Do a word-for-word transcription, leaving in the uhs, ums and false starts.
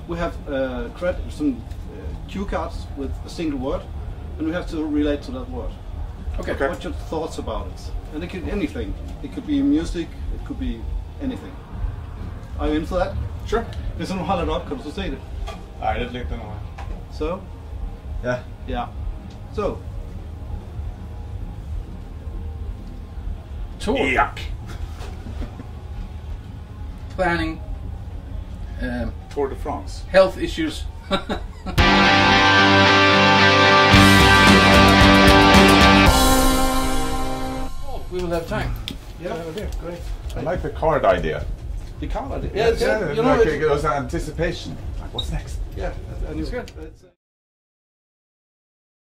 we have uh, cred some uh, cue cards with a single word, and we have to relate to that word. Okay. okay. What's your thoughts about it? And it could be anything. It could be music. It could be anything. Are you in for that? Sure. Hvis du holder det op, kan du så se det? Nej, det er lidt den her. So? Ja. Ja. So. Tour. Yuck. Planning. Um, Tour de France. Health issues. Oh, we will have time. Yeah, okay, great. I like the card idea. The card idea? Yeah, Yeah, yeah, you know, like it, it was anticipation. Like, what's next? yeah, I knew. It's good. It's, uh,